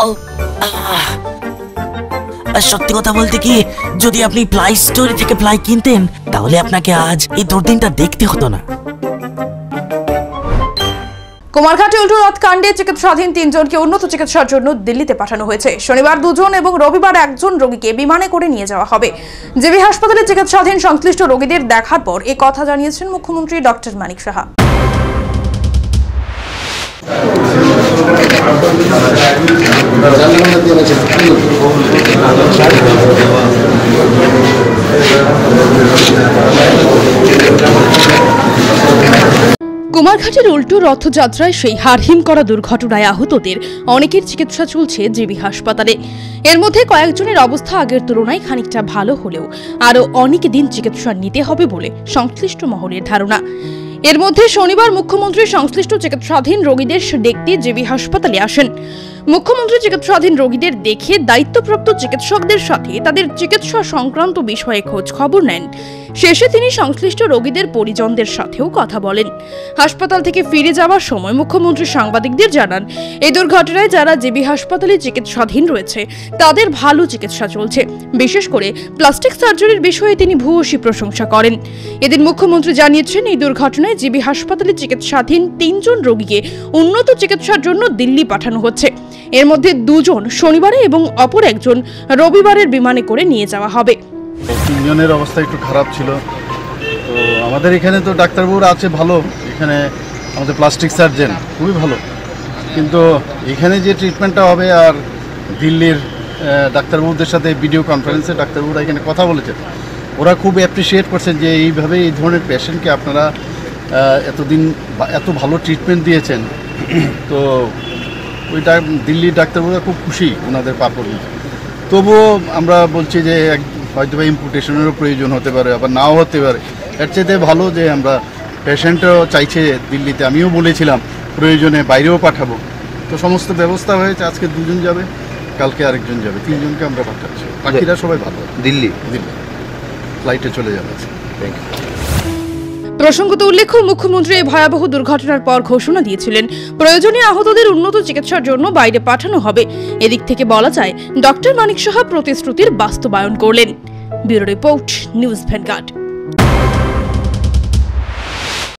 সত্যি কথা বলতে কি, যদি আপনি প্লাই স্টোরি থেকে প্লাই কিনতেন তাহলে আপনাকে আজ এই দুর্দিনটা দেখতে হতো না। কুমারঘাটে উল্টো রথ কাণ্ডে চিকিৎসাধীন 3 জনকে উন্নত চিকিৎসার জন্য দিল্লিতে পাঠানো হয়েছে। শনিবার 2 জন এবং রবিবার 1 জন রোগীকে বিমানে করে নিয়ে যাওয়া হবে। জিবি হাসপাতালে চিকিৎসাধীন সংশ্লিষ্ট রোগীদের দেখার পর এই কথা জানিয়েছেন মুখ্যমন্ত্রী ডক্টর মানিক সাহা। কুমারঘাটের উল্টো রথযাত্রায় সেই হারহিম করা দুর্ঘটনায় আহতদের অনেকের চিকিৎসা চলছে জিবি হাসপাতালে। এর মধ্যে কয়েকজনের অবস্থা আগের তুলনায় খানিকটা ভালো হলেও আরও অনেক দিন চিকিৎসা নিতে হবে বলে সংশ্লিষ্ট মহলের ধারণা। এর মধ্যে শনিবার মুখ্যমন্ত্রী সংশ্লিষ্ট চিকিৎসাধীন রোগীদের দেখতে জিবি হাসপাতালে আসেন। মুখ্যমন্ত্রী চিকিৎসাধীন রোগীদের দেখে দায়িত্বপ্রাপ্ত চিকিৎসকদের সাথে তাদের চিকিৎসা সংক্রান্ত বিষয়ে খোঁজ খবর নেন। শেষে তিনি সংশ্লিষ্ট রোগীদের পরিজনদের সাথেও কথা বলেন। হাসপাতাল থেকে ফিরে যাওয়ার সময় মুখ্যমন্ত্রী সাংবাদিকদের জানান, এই দুর্ঘটনায় যারা জিবি হাসপাতালে চিকিৎসাধীন রয়েছে তাদের ভালো চিকিৎসা চলছে। বিশেষ করে প্লাস্টিক সার্জারির বিষয়ে তিনি ভূয়সী প্রশংসা করেন। এদিন মুখ্যমন্ত্রী জানিয়েছেন, এই দুর্ঘটনায় জিবি হাসপাতালে চিকিৎসাধীন 3 জন রোগীকে উন্নত চিকিৎসার জন্য দিল্লি পাঠানো হচ্ছে। এর মধ্যে 2 জন শনিবারে এবং অপর 1 জন রবিবারের বিমানে করে নিয়ে যাওয়া হবে। 3 জনের অবস্থা একটু খারাপ ছিল। তো আমাদের এখানে তো ডাক্তারবাবুরা আছে ভালো, এখানে আমাদের প্লাস্টিক সার্জন খুবই ভালো, কিন্তু এখানে যে ট্রিটমেন্টটা হবে আর দিল্লির ডাক্তারবাবুদের সাথে ভিডিও কনফারেন্সে ডাক্তারবাবুরা এখানে কথা বলেছেন, ওরা খুব অ্যাপ্রিসিয়েট করছেন যে এইভাবে এই ধরনের পেশেন্টকে আপনারা এতদিন এত ভালো ট্রিটমেন্ট দিয়েছেন। তো ওইটা দিল্লির ডাক্তারবাবুরা খুব খুশি ওনাদের পারফরমেন্স। তবুও আমরা বলছি যে হয়তো বা ইম্পুটেশনেরও প্রয়োজন হতে পারে, আবার নাও হতে পারে। এর চাইতে ভালো যে আমরা পেশেন্টও চাইছে দিল্লিতে, আমিও বলেছিলাম প্রয়োজনে বাইরেও পাঠাবো। তো সমস্ত ব্যবস্থা হয়েছে, আজকে 2 জন যাবে, কালকে আরেকজন যাবে, 3 জনকে আমরা পাঠাচ্ছি। বাকিরা সবাই ভালো দিল্লি ফ্লাইটে চলে যাবে। Thank you. প্রসঙ্গত উল্লেখ্য, মুখ্যমন্ত্রী এই ভয়াবহ দুর্ঘটনার পর ঘোষণা দিয়েছিলেন প্রয়োজনে আহতদের উন্নত চিকিৎসার জন্য বাইরে পাঠানো হবে। এদিক থেকে বলা যায় ডক্টর মানিক সাহা প্রতিশ্রুতির বাস্তবায়ন করলেন। Bureau report, news vanguard.